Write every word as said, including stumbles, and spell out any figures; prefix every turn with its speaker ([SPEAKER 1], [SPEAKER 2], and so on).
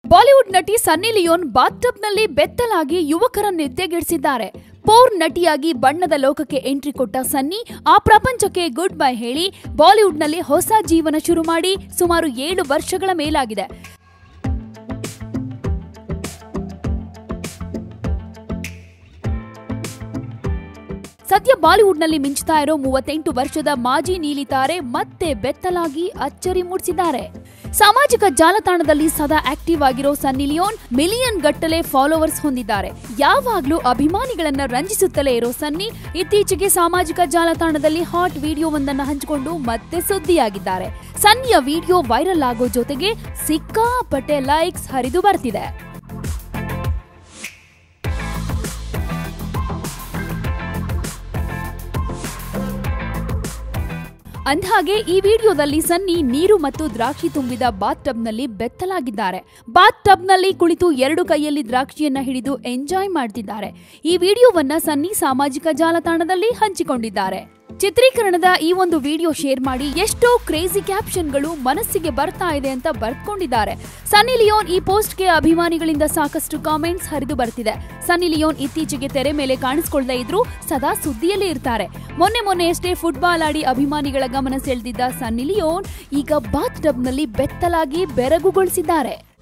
[SPEAKER 1] Bollywood ನಟಿ ಸನ್ನಿ Leone ಬಾತ್ಟಬ್ನಲ್ಲಿ ಬೆತ್ತಲಾಗಿ ಯುವಕರ ನಿದ್ದೆಗೆಡಿಸಿದ್ದಾರೆ. Four ನಟಿಯಾಗಿ ಬಣ್ಣದ ಲೋಕಕ್ಕೆ ಎಂಟ್ರಿ ಕೊಟ್ಟ ಸನ್ನಿ ಆ ಪ್ರಪಂಚಕ್ಕೆ ಗುಡ್ ಬೈ ಹೇಳಿ ಬಾಲಿವುಡ್ನಲ್ಲಿ ಹೊಸ ಜೀವನ ಶುರು ಮಾಡಿ ಸುಮಾರು ಏಳು ವರ್ಷಗಳ ಮೇಲಾಗಿದೆ. ಸದ್ಯ ಬಾಲಿವುಡ್ನಲ್ಲಿ ಮಿಂಚುತ್ತಾ ಇರೋ ಮೂವತ್ತೆಂಟು ವರ್ಷದ ಮಾಜಿ ನೀಲಿ ತಾರೆ ಮತ್ತೆ ಬೆತ್ತಲಾಗಿ ಅಚ್ಚರಿ ಮೂಡಿಸಿದ್ದಾರೆ. ಸಾಮಾಜಿಕ ಜಾಲತಾಣದಲ್ಲಿ ಸದಾ ಆಕ್ಟಿವ್ ಆಗಿರೋ ಸನ್ನಿ ಲಿಯೋನ್ ಮಿಲಿಯನ್ ಗಟ್ಟಲೆ ಫಾಲೋವರ್ಸ್ ಹೊಂದಿದ್ದಾರೆ. ಯಾವಾಗ್ಲೂ ಅಭಿಮಾನಿಗಳನ್ನ ರಂಜಿಸುತ್ತಲೇ ಇರೋ ಸನ್ನಿ ಇತ್ತೀಚೆಗೆ ಸಾಮಾಜಿಕ ಜಾಲತಾಣದಲ್ಲಿ ಹಾಟ್ ವಿಡಿಯೋವೊಂದನ್ನ ಹಂಚಿಕೊಂಡು ಮತ್ತೆ ಸುದ್ದಿಯಾಗಿದ್ದಾರೆ. ಸನ್ನಿಯ ವಿಡಿಯೋ ವೈರಲ್ ಆಗೋ ಜೊತೆಗೆ ಸಿಕ್ಕಾಪಟ್ಟೆ ಲೈಕ್ಸ್ ಹರಿದು ಬರ್ತಿದೆ. ಅಂದ್ಹಾಗೆ ಈ ವಿಡಿಯೋದಲ್ಲಿ ಸನ್ನಿ ನೀರು ಮತ್ತು ದ್ರಾಕ್ಷಿ ತುಂಬಿದ ಬಾತ್ ಟಬ್ನಲ್ಲಿ ಬೆತ್ತಲಾಗಿದ್ದಾರೆ. ಬಾತ್ ಟಬ್ನಲ್ಲಿ ಕುಳಿತು ಎರಡು ಕೈಯಲ್ಲಿ ದ್ರಾಕ್ಷಿಯನ್ನ ಹಿಡಿದು ಎಂಜಾಯ್ ಮಾಡ್ತಿದ್ದಾರೆ. ಈ ವಿಡಿಯೋವನ್ನ ಸನ್ನಿ ಸಾಮಾಜಿಕ ಜಾಲತಾಣದಲ್ಲಿ ಹಂಚಿಕೊಂಡಿದ್ದಾರೆ. ಚಿತ್ರೀಕರಣದ ಈ ಒಂದು ವಿಡಿಯೋ ಶೇರ್ ಮಾಡಿ ಎಷ್ಟೋ ಕ್ರೇಜಿ ಕ್ಯಾಪ್ಷನ್ಗಳು ಮನಸ್ಸಿಗೆ ಬರ್ತಾ ಇದೆ ಅಂತ ಬರ್ಕೊಂಡಿದ್ದಾರೆ. ಸನ್ನಿ ಲಿಯೋನ್ ಈ ಪೋಸ್ಟ್ಗೆ ಅಭಿಮಾನಿಗಳಿಂದ ಸಾಕಷ್ಟು ಕಾಮೆಂಟ್ಸ್ ಹರಿದು ಬರ್ತಿದೆ. ಸನ್ನಿ ಲಿಯೋನ್ ಇತ್ತೀಚೆಗೆ ತೆರೆ ಮೇಲೆ ಕಾಣಿಸಿಕೊಳ್ಳದೇ ಇದ್ರೂ ಸದಾ ಸುದ್ದಿಯಲ್ಲೇ ಇರ್ತಾರೆ. ಮೊನ್ನೆ ಮೊನ್ನೆಯಷ್ಟೇ ಫುಟ್ಬಾಲ್ ಆಡಿ ಅಭಿಮಾನಿಗಳ ಗಮನ ಸೆಳೆದಿದ್ದ ಸನ್ನಿ ಲಿಯೋನ್ ಈಗ ಬಾತ್ ಟಬ್ನಲ್ಲಿ ಬೆತ್ತಲಾಗಿ ಬೆರಗುಗೊಳಿಸಿದ್ದಾರೆ.